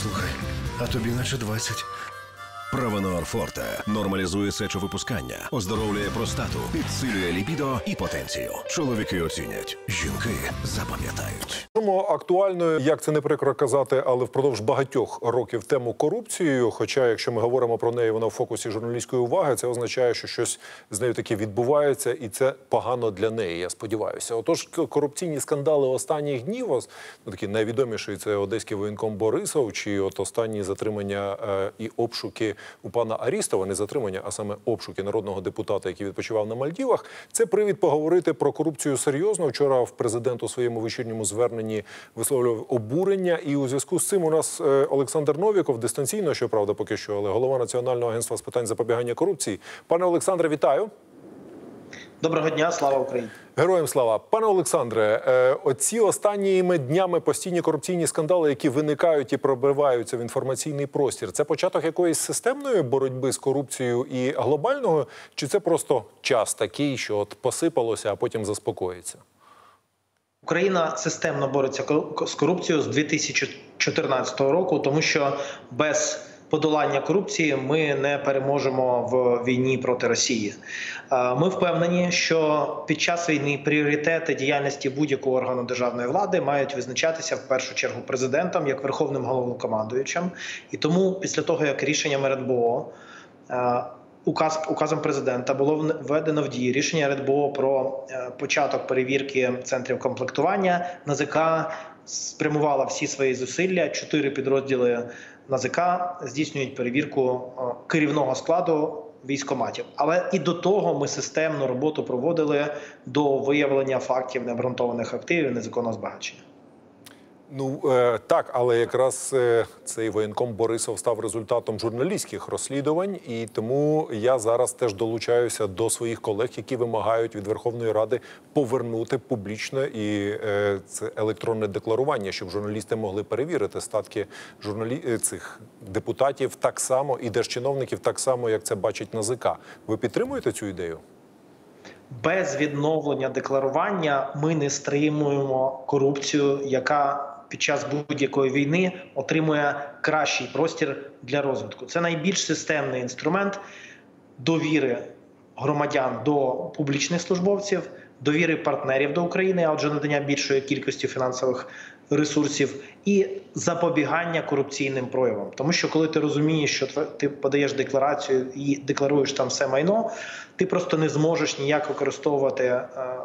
Слухай, а тобі наче 20. Правонор Форте нормалізує сечовипускання, оздоровлює простату, підсилює лібідо і потенцію. Чоловіки оцінять, жінки запам'ятають. Актуальною, як це не прикро казати, але впродовж багатьох років тему корупцією, хоча якщо ми говоримо про неї, вона в фокусі журналістської уваги, це означає, що щось з нею таке відбувається, і це погано для неї, я сподіваюся. Отож, корупційні скандали останніх днів, такі найвідоміші, це одеський воєнком Борисов, чи от останні затримання і обшуки у пана Арістова, не затримання, а саме обшуки народного депутата, який відпочивав на Мальдівах, це привід поговорити про корупцію серйозно. Вчора президент у своєму вечірньому зверненні висловлював обурення, і у зв'язку з цим у нас Олександр Новіков, дистанційно, щоправда, поки що, але голова Національного агентства з питань запобігання корупції. Пане Олександре, вітаю. Доброго дня, слава Україні. Героям слава. Пане Олександре, оці останніми днями постійні корупційні скандали, які виникають і пробиваються в інформаційний простір, це початок якоїсь системної боротьби з корупцією і глобального, чи це просто час такий, що от посипалося, а потім заспокоїться? Україна системно бореться з корупцією з 2014 року, тому що без подолання корупції ми не переможемо в війні проти Росії. Ми впевнені, що під час війни пріоритети діяльності будь-якого органу державної влади мають визначатися в першу чергу президентом як верховним головнокомандуючим. І тому після того, як рішенням РНБО, указом президента було введено в дію рішення РНБО про початок перевірки центрів комплектування, НАЗК спрямувала всі свої зусилля, 4 підрозділи НАЗК здійснюють перевірку керівного складу військкоматів. Але і до того ми системну роботу проводили до виявлення фактів необґрунтованих активів і незаконного збагачення. Ну, так, але якраз цей воєнком Борисов став результатом журналістських розслідувань, і тому я зараз теж долучаюся до своїх колег, які вимагають від Верховної Ради повернути публічно і це електронне декларування, щоб журналісти могли перевірити статки цих депутатів так само і держчиновників так само, як це бачить НАЗК. Ви підтримуєте цю ідею? Без відновлення декларування ми не стримуємо корупцію, яка під час будь-якої війни отримує кращий простір для розвитку. Це найбільш системний інструмент довіри громадян до публічних службовців, довіри партнерів до України, а отже надання більшої кількості фінансових ресурсів і запобігання корупційним проявам. Тому що коли ти розумієш, що ти подаєш декларацію і декларуєш там все майно, ти просто не зможеш ніяк використовувати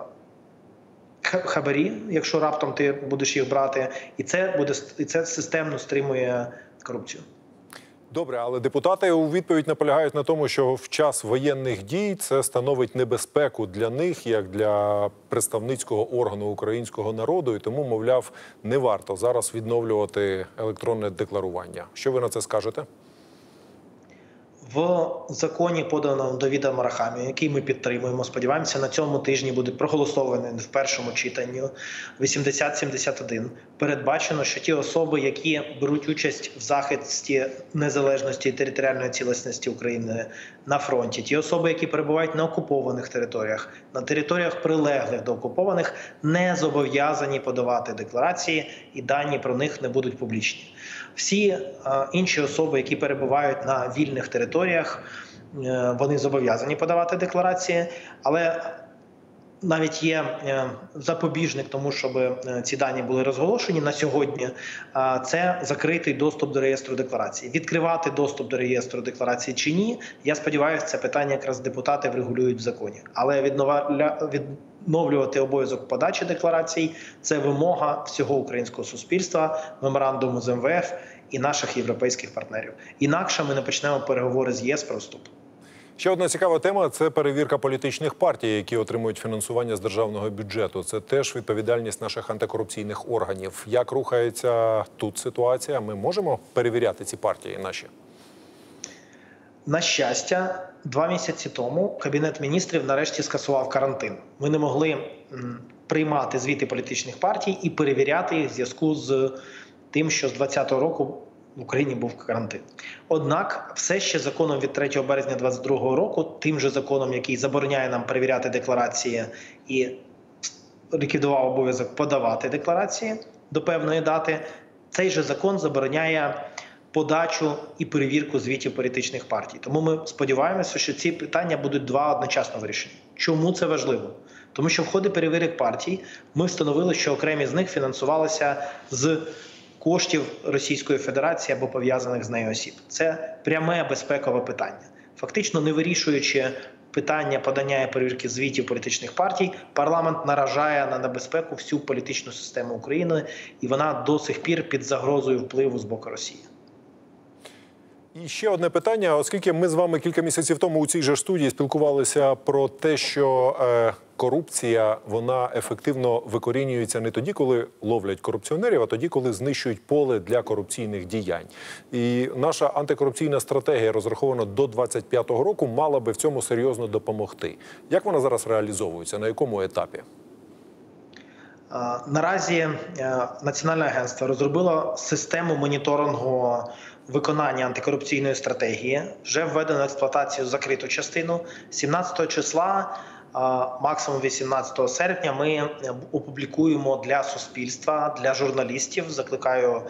хабарі, якщо раптом ти будеш їх брати, і це системно стримує корупцію. Добре, але депутати у відповідь наполягають на тому, що в час воєнних дій це становить небезпеку для них, як для представницького органу українського народу, і тому, мовляв, не варто зараз відновлювати електронне декларування. Що ви на це скажете? В законі, поданому до відома Арахамії, який ми підтримуємо, сподіваємося, на цьому тижні буде проголосований в першому читанні 8071, передбачено, що ті особи, які беруть участь в захисті незалежності і територіальної цілісності України на фронті, ті особи, які перебувають на окупованих територіях, на територіях прилеглих до окупованих, не зобов'язані подавати декларації, і дані про них не будуть публічні. Всі інші особи, які перебувають на вільних територіях, вони зобов'язані подавати декларації, але навіть є запобіжник тому, щоб ці дані були розголошені на сьогодні, це закритий доступ до реєстру декларацій. Відкривати доступ до реєстру декларацій чи ні, я сподіваюся, це питання якраз депутати врегулюють в законі. Але відновлювати обов'язок подачі декларацій – це вимога всього українського суспільства, меморандуму з МВФ і наших європейських партнерів. Інакше ми не почнемо переговори з ЄС про вступ. Ще одна цікава тема – це перевірка політичних партій, які отримують фінансування з державного бюджету. Це теж відповідальність наших антикорупційних органів. Як рухається тут ситуація? Ми можемо перевіряти ці партії наші? На щастя, 2 місяці тому Кабінет міністрів нарешті скасував карантин. Ми не могли приймати звіти політичних партій і перевіряти їх в зв'язку з тим, що з 2020 року в Україні був карантин. Однак, все ще законом від 3 березня 2022 року, тим же законом, який забороняє нам перевіряти декларації і ліквідував обов'язок подавати декларації до певної дати, цей же закон забороняє подачу і перевірку звітів політичних партій. Тому ми сподіваємося, що ці питання будуть два одночасно вирішені. Чому це важливо? Тому що в ході перевірок партій ми встановили, що окремі з них фінансувалися з коштів Російської Федерації або пов'язаних з нею осіб. Це пряме безпекове питання. Фактично, не вирішуючи питання подання і перевірки звітів політичних партій, парламент наражає на небезпеку всю політичну систему України, і вона до сих пір під загрозою впливу з боку Росії. І ще одне питання, оскільки ми з вами кілька місяців тому у цій же студії спілкувалися про те, що корупція, вона ефективно викорінюється не тоді, коли ловлять корупціонерів, а тоді, коли знищують поле для корупційних діянь. І наша антикорупційна стратегія, розрахована до 2025 року, мала би в цьому серйозно допомогти. Як вона зараз реалізовується? На якому етапі? Наразі Національне агентство розробило систему моніторингу виконання антикорупційної стратегії. Вже введено в експлуатацію закриту частину. 17 числа, максимум 18 серпня, ми опублікуємо для суспільства, для журналістів. Закликаю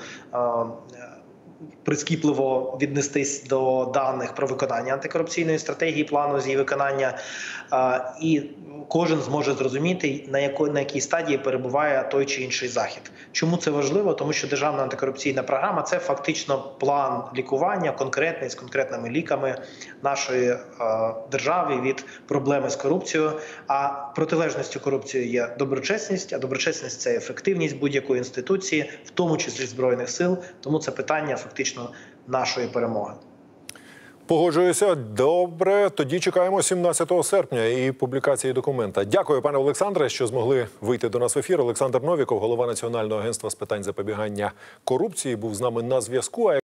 прискіпливо віднестись до даних про виконання антикорупційної стратегії, плану з її виконання, і кожен зможе зрозуміти, на якій стадії перебуває той чи інший захід. Чому це важливо? Тому що Державна антикорупційна програма – це фактично план лікування конкретний, з конкретними ліками нашої держави від проблеми з корупцією. А протилежністю корупції є доброчесність, а доброчесність – це ефективність будь-якої інституції, в тому числі Збройних сил. Тому це питання фактично нашої перемоги. Погоджуюся. Добре. Тоді чекаємо 17 серпня і публікації документа. Дякую, пане Олександре, що змогли вийти до нас в ефір. Олександр Новіков, голова Національного агентства з питань запобігання корупції, був з нами на зв'язку.